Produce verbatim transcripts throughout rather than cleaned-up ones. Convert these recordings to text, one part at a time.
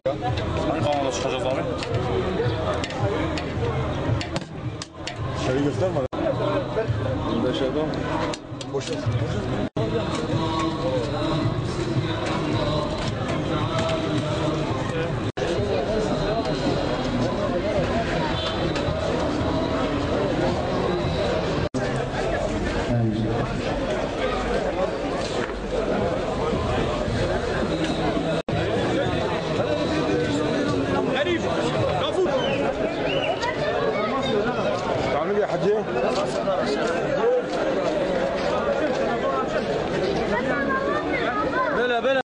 Hangi kanalda çıkacağız abi? Şeyi gösterme. Bunda şey var mı? Boş ver. تعمل يا حجي بلا بلا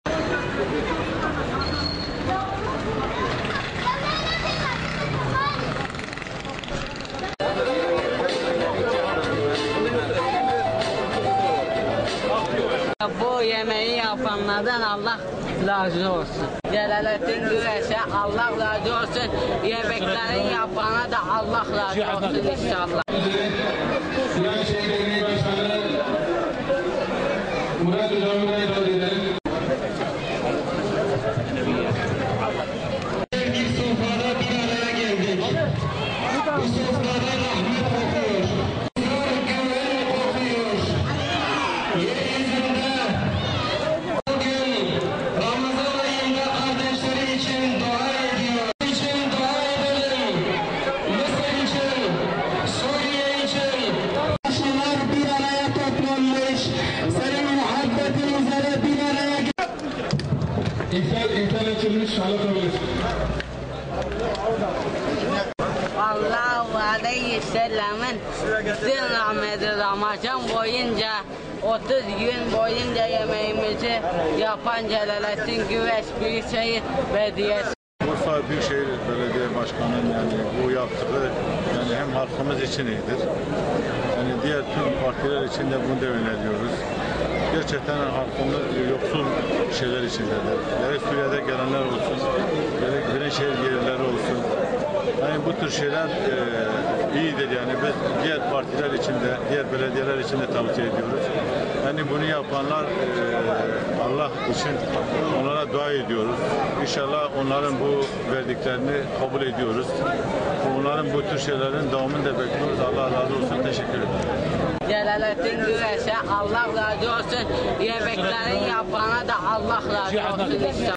Bu yemeği yapanlardan Allah razı olsun. Celalettin Güreş'e Allah razı olsun. Yemeklerin yapana da Allah razı olsun inşallah. Murat Hocam'ı ifade edelim. Bir sofrada bir araya geldik. Bu sofrada rahmet kokuyor. Güven kokuyor. Yeryüzünde bugün Ramazan ayında kardeşleri için dua ediyor. İçin dua edelim. Mısır için, Suriye için. Başlar bir araya toplanmış. Senin muhabbetin üzere bir araya İftar, iftar açılmış, anlatabilir. Allahu aleyhi sellem'in bütün rahmeti Ramazan boyunca otuz gün boyunca yemeğimizi yapan Celalettin Güreş Büyükşehir Belediyesi. Urfa Büyükşehir Belediye Başkanı'nın yani bu yaptığı yani hem halkımız için iyidir. Yani diğer tüm partiler için de bunu da öneriyoruz. Gerçekten halkımız yoksul şeyler içindedir. Gerek Suriye'de gelenler olsun, gerek Birinşehir yerlileri olsun. Yani bu tür şeyler e, iyidir yani biz diğer partiler için de, diğer belediyeler için de tavsiye ediyoruz. Yani bunu yapanlar e, Allah için onlara dua ediyoruz. İnşallah onların bu verdiklerini kabul ediyoruz. Onların bu tür şeylerin devamını da bekliyoruz. Allah razı olsun. Teşekkür ederim. Celalettin Güreş'e Allah razı olsun. Yemeklerin yapana da Allah razı olsun inşallah.